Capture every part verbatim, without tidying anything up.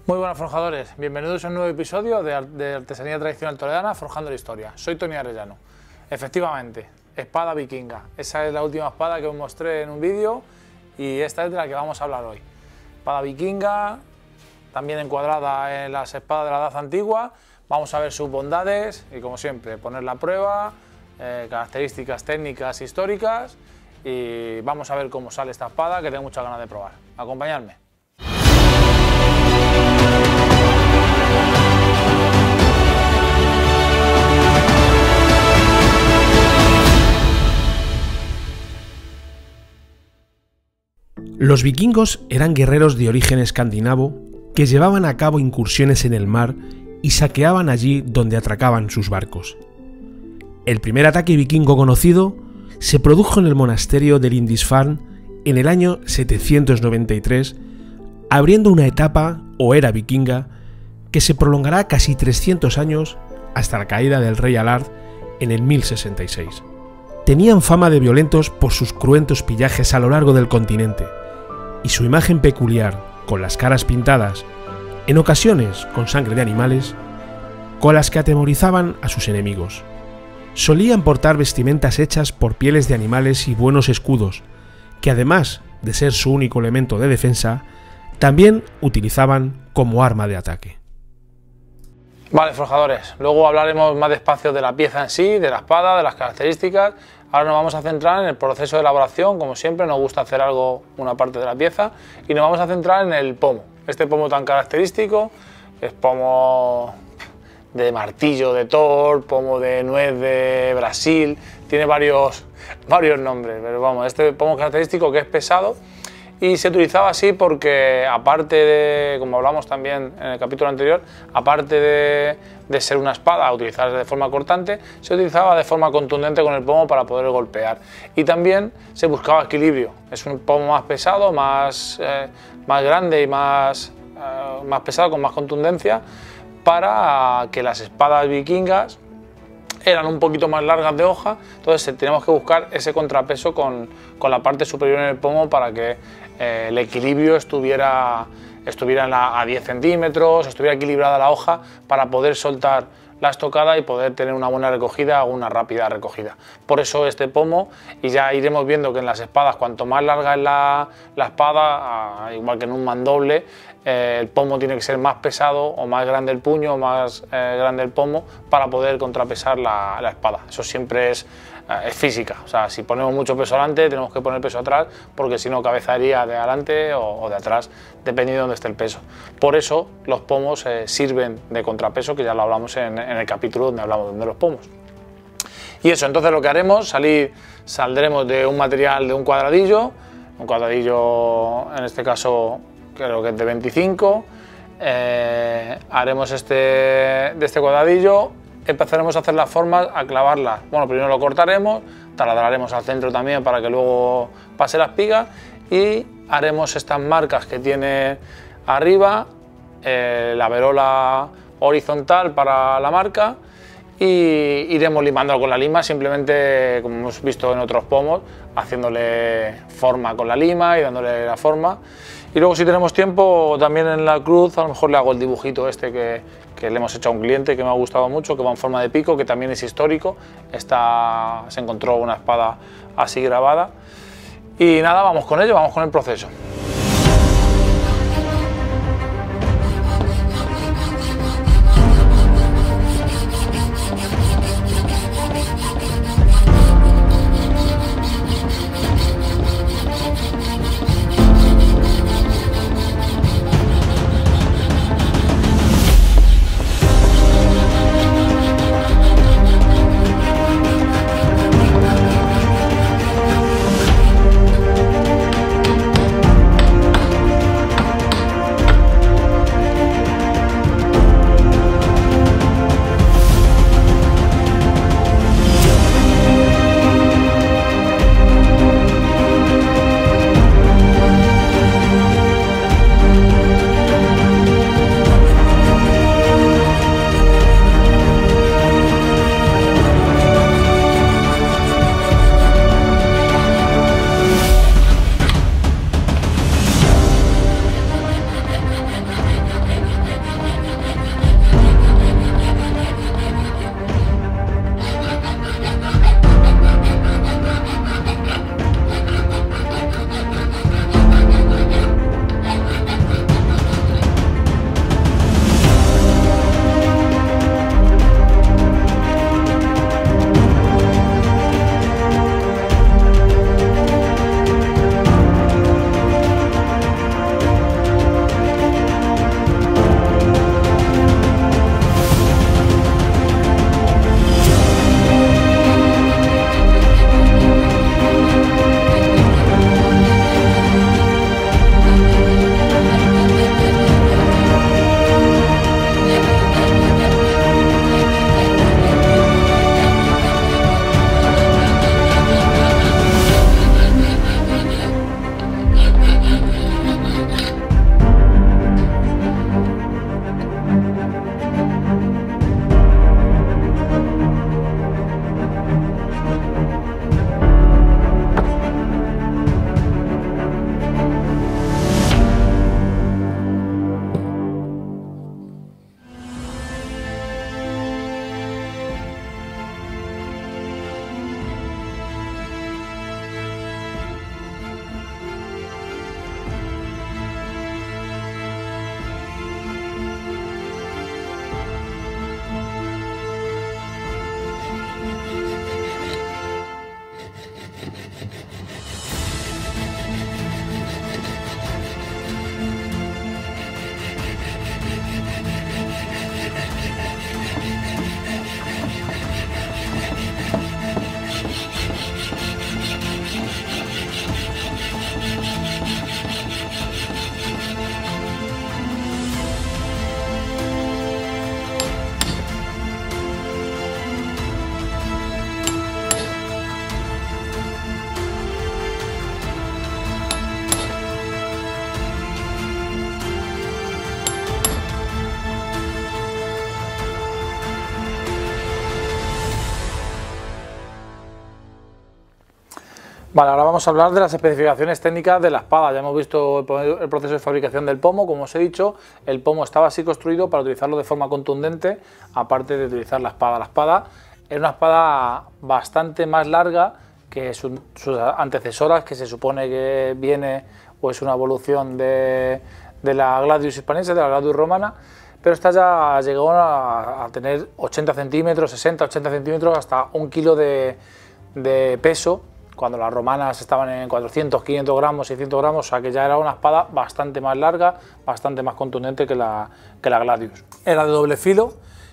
Muy buenas forjadores, bienvenidos a un nuevo episodio de, de Artesanía Tradicional Toledana Forjando la Historia. Soy Toni Arellano. Efectivamente, espada vikinga. Esa es la última espada que os mostré en un vídeo y esta es de la que vamos a hablar hoy. Espada vikinga, también encuadrada en las espadas de la Edad Antigua. Vamos a ver sus bondades y, como siempre, ponerla a prueba, eh, características técnicas históricas, y vamos a ver cómo sale esta espada, que tengo muchas ganas de probar. Acompañadme. Los vikingos eran guerreros de origen escandinavo que llevaban a cabo incursiones en el mar y saqueaban allí donde atracaban sus barcos. El primer ataque vikingo conocido se produjo en el monasterio de Lindisfarne en el año setecientos noventa y tres, abriendo una etapa o era vikinga que se prolongará casi trescientos años hasta la caída del rey Alard en el mil sesenta y seis. Tenían fama de violentos por sus cruentos pillajes a lo largo del continente, y su imagen peculiar, con las caras pintadas, en ocasiones con sangre de animales, con las que atemorizaban a sus enemigos. Solían portar vestimentas hechas por pieles de animales y buenos escudos, que además de ser su único elemento de defensa, también utilizaban como arma de ataque. Vale, forjadores, luego hablaremos más despacio de la pieza en sí, de la espada, de las características. Ahora nos vamos a centrar en el proceso de elaboración. Como siempre, nos gusta hacer algo, una parte de la pieza, y nos vamos a centrar en el pomo. Este pomo tan característico, es pomo de martillo de Thor, pomo de nuez de Brasil, tiene varios, varios nombres, pero vamos, este pomo característico que es pesado y se utilizaba así porque, aparte de, como hablamos también en el capítulo anterior, aparte de, de ser una espada, utilizarse de forma cortante, se utilizaba de forma contundente con el pomo para poder golpear. Y también se buscaba equilibrio. Es un pomo más pesado, más, eh, más grande y más, eh, más pesado, con más contundencia, para que las espadas vikingas eran un poquito más largas de hoja. Entonces tenemos que buscar ese contrapeso con, con la parte superior en el pomo para que eh, el equilibrio estuviera, estuviera en la, a diez centímetros, estuviera equilibrada la hoja para poder soltar la estocada y poder tener una buena recogida o una rápida recogida. Por eso este pomo, y ya iremos viendo que en las espadas, cuanto más larga es la, la espada, a, igual que en un mandoble, eh, el pomo tiene que ser más pesado o más grande el puño o más eh, grande el pomo para poder contrapesar la, la espada. Eso siempre es, eh, es física. O sea, si ponemos mucho peso adelante, tenemos que poner peso atrás, porque si no, cabezaría de adelante o, o de atrás, dependiendo de dónde esté el peso. Por eso los pomos eh, sirven de contrapeso, que ya lo hablamos en, en el capítulo donde hablamos de los pomos. Y eso, entonces lo que haremos, salir, saldremos de un material de un cuadradillo, un cuadradillo en este caso creo que es de veinticinco, eh, haremos este, de este cuadradillo, empezaremos a hacer las formas, a clavarlas. Bueno, primero lo cortaremos, taladraremos al centro también para que luego pase la espiga, y haremos estas marcas que tiene arriba, eh, la verola horizontal para la marca, y iremos limándolo con la lima, simplemente como hemos visto en otros pomos, haciéndole forma con la lima y dándole la forma. Y luego, si tenemos tiempo, también en la cruz a lo mejor le hago el dibujito este que, que le hemos hecho a un cliente, que me ha gustado mucho, que va en forma de pico, que también es histórico. Esta, se encontró una espada así grabada. Y nada, vamos con ello, vamos con el proceso. Vale, ahora vamos a hablar de las especificaciones técnicas de la espada. Ya hemos visto el proceso de fabricación del pomo. Como os he dicho, el pomo estaba así construido para utilizarlo de forma contundente, aparte de utilizar la espada. La espada era una espada bastante más larga que su, sus antecesoras, que se supone que viene o es una evolución de, de la Gladius hispanense, de la Gladius romana, pero esta ya llegó a, a tener ochenta centímetros, sesenta, ochenta centímetros, hasta un kilo de, de peso, cuando las romanas estaban en cuatrocientos, quinientos gramos, seiscientos gramos, o sea que ya era una espada bastante más larga, bastante más contundente que la, que la Gladius. Era de doble filo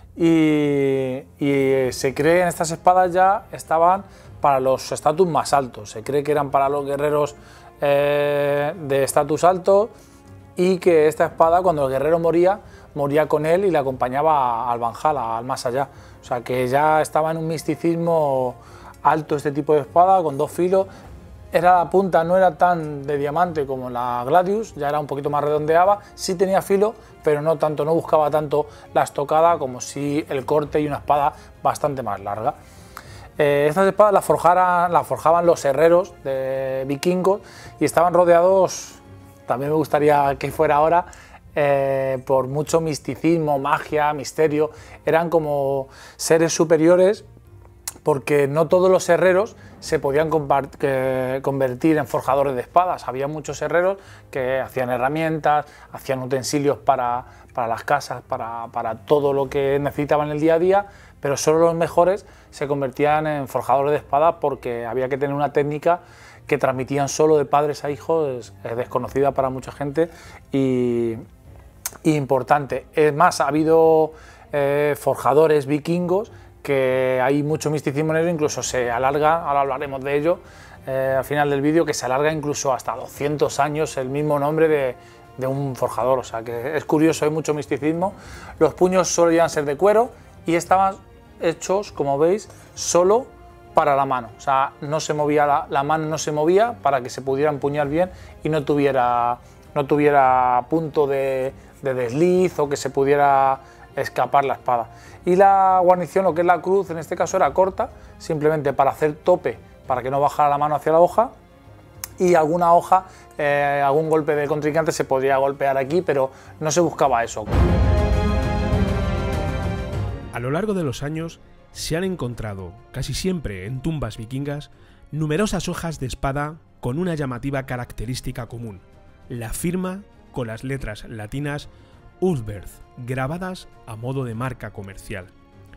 y, y se cree en estas espadas ya estaban para los estatus más altos, se cree que eran para los guerreros eh, de estatus alto, y que esta espada, cuando el guerrero moría, moría con él y le acompañaba al Valhalla, al más allá, o sea que ya estaba en un misticismo alto este tipo de espada, con dos filos. Era la punta, no era tan de diamante como la Gladius, ya era un poquito más redondeada, sí tenía filo, pero no tanto, no buscaba tanto la estocada como si el corte, y una espada bastante más larga. Eh, estas espadas las, forjara, las forjaban los herreros de vikingos y estaban rodeados, también me gustaría que fuera ahora, eh, por mucho misticismo, magia, misterio. Eran como seres superiores, porque no todos los herreros se podían convertir en forjadores de espadas. Había muchos herreros que hacían herramientas, hacían utensilios para, para las casas, para, para todo lo que necesitaban el día a día, pero solo los mejores se convertían en forjadores de espadas, porque había que tener una técnica que transmitían solo de padres a hijos, es desconocida para mucha gente y, y importante. Es más, ha habido eh, forjadores vikingos que hay mucho misticismo en ello, incluso se alarga, ahora hablaremos de ello eh, al final del vídeo, que se alarga incluso hasta doscientos años el mismo nombre de, de un forjador, o sea que es curioso, hay mucho misticismo. Los puños solían ser de cuero y estaban hechos, como veis, solo para la mano, o sea, no se movía la, la mano no se movía para que se pudiera empuñar bien y no tuviera, no tuviera punto de, de desliz, o que se pudiera escapar la espada. Y la guarnición, lo que es la cruz, en este caso era corta, simplemente para hacer tope, para que no bajara la mano hacia la hoja, y alguna hoja, eh, algún golpe de contrincante se podría golpear aquí, pero no se buscaba eso. A lo largo de los años se han encontrado, casi siempre en tumbas vikingas, numerosas hojas de espada con una llamativa característica común: la firma con las letras latinas Ulfberht, grabadas a modo de marca comercial.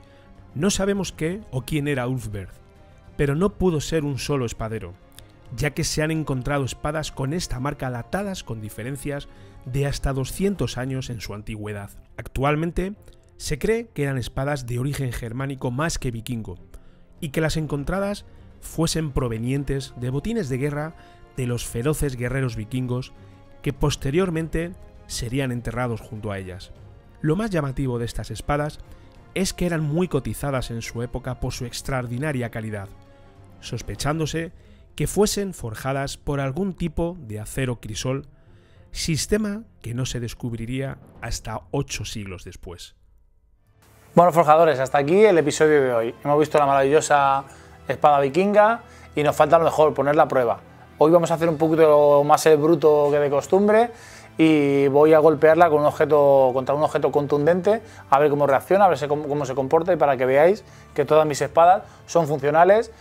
No sabemos qué o quién era Ulfberht, pero no pudo ser un solo espadero, ya que se han encontrado espadas con esta marca datadas con diferencias de hasta doscientos años en su antigüedad. Actualmente se cree que eran espadas de origen germánico más que vikingo, y que las encontradas fuesen provenientes de botines de guerra de los feroces guerreros vikingos, que posteriormente serían enterrados junto a ellas. Lo más llamativo de estas espadas es que eran muy cotizadas en su época por su extraordinaria calidad, sospechándose que fuesen forjadas por algún tipo de acero crisol, sistema que no se descubriría hasta ocho siglos después. Bueno, forjadores, hasta aquí el episodio de hoy. Hemos visto la maravillosa espada vikinga y nos falta a lo mejor ponerla a prueba. Hoy vamos a hacer un poquito más el bruto que de costumbre, y voy a golpearla con un objeto, contra un objeto contundente, a ver cómo reacciona, a ver cómo, cómo se comporta, y para que veáis que todas mis espadas son funcionales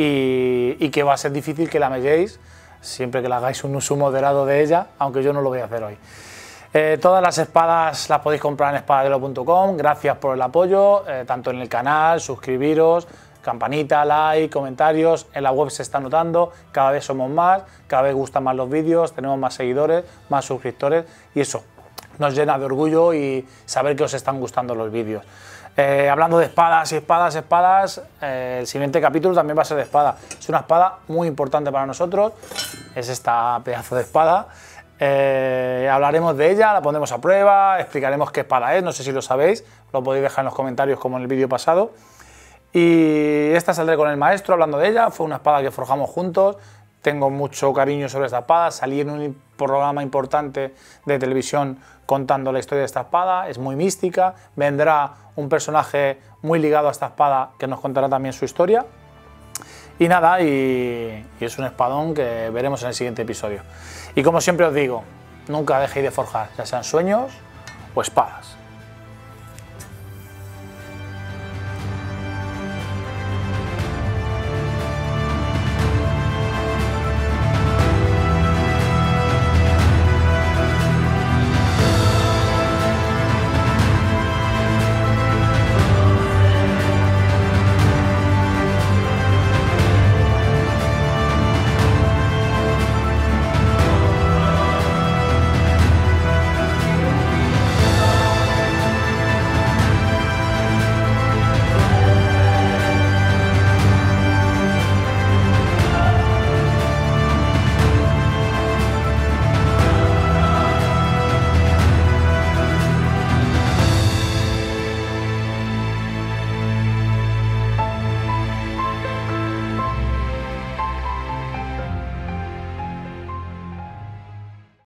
y, y que va a ser difícil que la melléis siempre que le hagáis un uso moderado de ella, aunque yo no lo voy a hacer hoy. Eh, todas las espadas las podéis comprar en espadadelo punto com. Gracias por el apoyo, eh, tanto en el canal, suscribiros, campanita, like, comentarios. En la web se está notando, cada vez somos más, cada vez gustan más los vídeos, tenemos más seguidores, más suscriptores, y eso nos llena de orgullo y saber que os están gustando los vídeos. Eh, hablando de espadas y espadas, espadas, eh, el siguiente capítulo también va a ser de espada. Es una espada muy importante para nosotros, es esta pedazo de espada. Eh, hablaremos de ella, la pondremos a prueba, explicaremos qué espada es, no sé si lo sabéis, lo podéis dejar en los comentarios como en el vídeo pasado. Y esta saldré con el maestro hablando de ella, fue una espada que forjamos juntos, tengo mucho cariño sobre esta espada, salí en un programa importante de televisión contando la historia de esta espada, es muy mística, vendrá un personaje muy ligado a esta espada que nos contará también su historia. Y nada, y, y es un espadón que veremos en el siguiente episodio. Y como siempre os digo, nunca dejéis de forjar, ya sean sueños o espadas.